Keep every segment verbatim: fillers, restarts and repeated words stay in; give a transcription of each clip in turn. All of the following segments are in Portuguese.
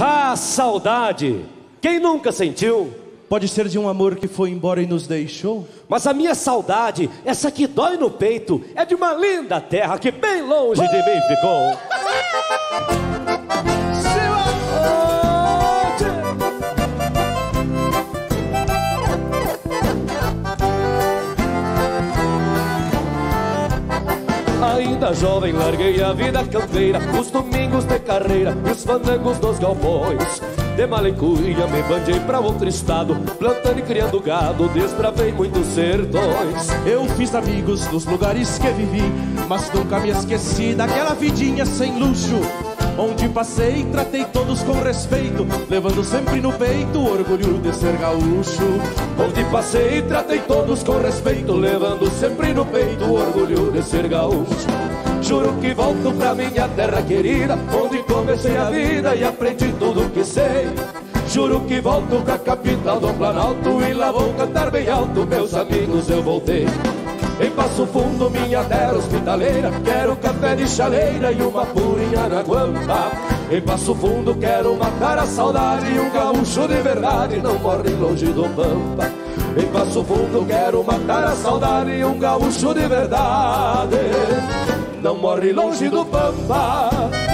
Ah, saudade! Quem nunca sentiu? Pode ser de um amor que foi embora e nos deixou. Mas a minha saudade, essa que dói no peito, é de uma linda terra que bem longe de mim ficou. Ainda jovem larguei a vida campeira, os domingos de carreira e os fandangos dos galpões. De Malicuia me bandei pra outro estado, plantando e criando gado, desbravei muitos sertões. Eu fiz amigos nos lugares que vivi, mas nunca me esqueci daquela vidinha sem luxo. Onde passei, tratei todos com respeito, levando sempre no peito o orgulho de ser gaúcho. Onde passei, tratei todos com respeito, levando sempre no peito o orgulho de ser gaúcho. Juro que volto pra minha terra querida, onde comecei a vida e aprendi tudo que sei. Juro que volto pra capital do Planalto e lá vou cantar bem alto, meus amigos, eu voltei. Em Passo Fundo, minha terra hospitaleira, quero café de chaleira e uma purinha na guampa. Em Passo Fundo quero matar a saudade e um gaúcho de verdade não morre longe do pampa. Em Passo Fundo quero matar a saudade e um gaúcho de verdade não morre longe do pampa.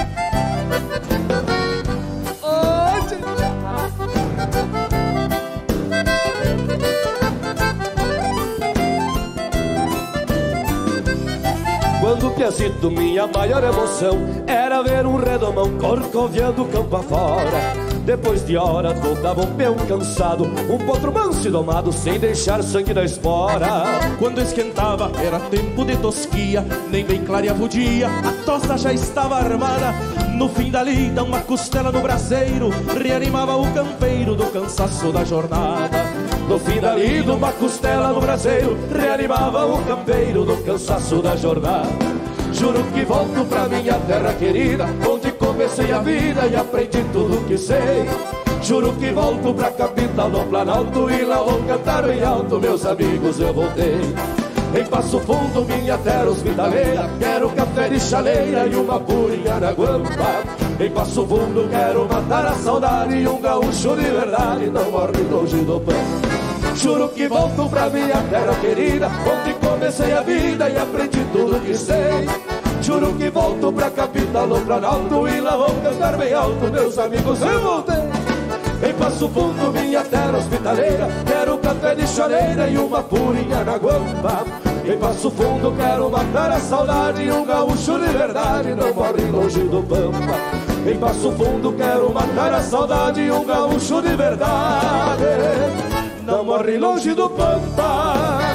Quando piazito, minha maior emoção era ver um redomão corcoviando campo afora. Depois de horas voltava um peão cansado, um potro manso e domado sem deixar sangue na espora. Quando esquentava era tempo de tosquia, nem bem clareava o dia, a tosta já estava armada. No fim da lida uma costela no braseiro reanimava o campeiro do cansaço da jornada. No fim da lida uma costela no braseiro reanimava o campeiro do cansaço da jornada. Juro que volto pra minha terra querida, onde comecei a vida e aprendi tudo que sei. Juro que volto pra capital do Planalto e lá vou cantar bem alto, meus amigos, eu voltei. Em Passo Fundo, minha terra hospitaleira, quero café de chaleira e uma purinha na guampa. Em Passo Fundo quero matar a saudade e um gaúcho de verdade não morre longe do pão. Juro que volto pra minha terra querida, onde comecei a vida e aprendi tudo que sei. Juro que volto pra capital do Planalto e lá vou cantar bem alto, meus amigos, eu voltei. Em Passo Fundo, minha terra hospitaleira, quero café de chaleira e uma purinha na guampa. Em Passo Fundo quero matar a saudade e um gaúcho de verdade não morre longe do pampa. Em Passo Fundo quero matar a saudade e um gaúcho de verdade não morre longe do pampa.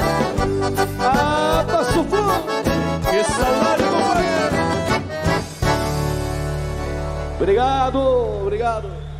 Ah, Passo Fundo, que saudade, companheiro. Obrigado, obrigado.